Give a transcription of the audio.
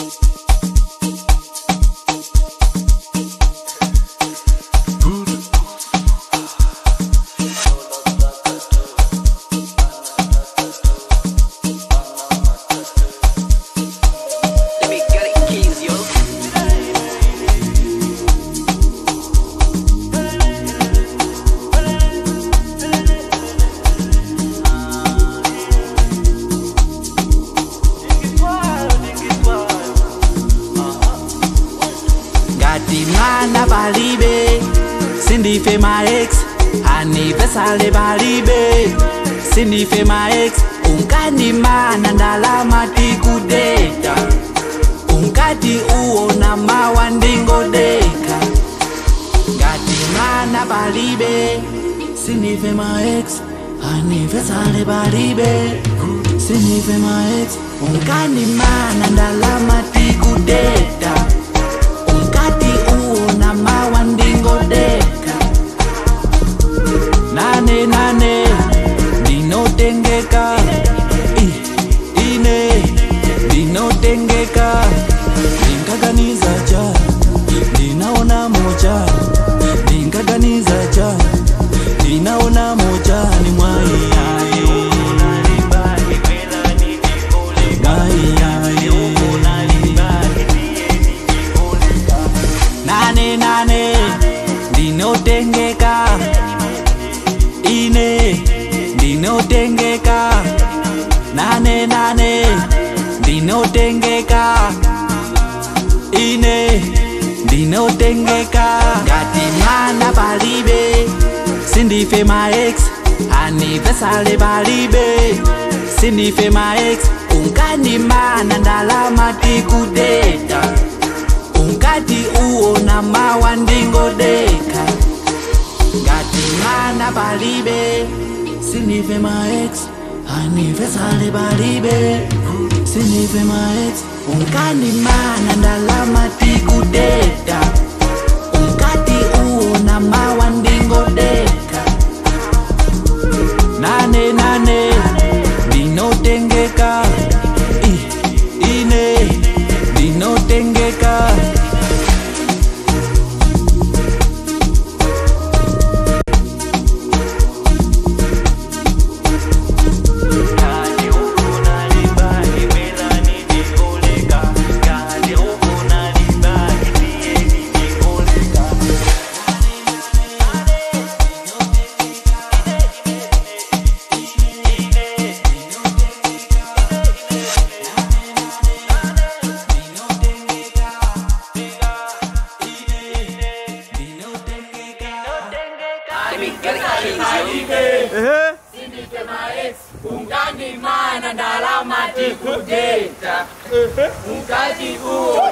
Mana balibe, Cindy fe my ex, anniversary balibe, Cindy fe my ex, unkani mana ndalama tikudeta, unkati uona mawandingo deka, ngati mana balibe, Cindy fe my ex, anniversary balibe, Cindy fe my ex, unkani mana ndalama tikudeta. Na mawandingo deka nane nane dinotengeka ine dinotengeka ninkaganiza cha ninaona moja ninkaganiza cha ninaona moja ni mwai nane dinotengeka ine dinotengeka nane dinotengeka ine dinotengeka ngati mana balibe Cindy fe my ex anniversary balibe Cindy fe my ex unkani mana ndalama tikudeta unkati uona mawandingo deka ngati mana balibe Cindy fe my ex anniversary balibe Cindy fe my ex unkani mana ndalama tikudeta unkati uona mawandingo deka nane dinotengeka ine dinotengeka Cindy fe my ex, unkani mana ndalama tikudeta, unkati uo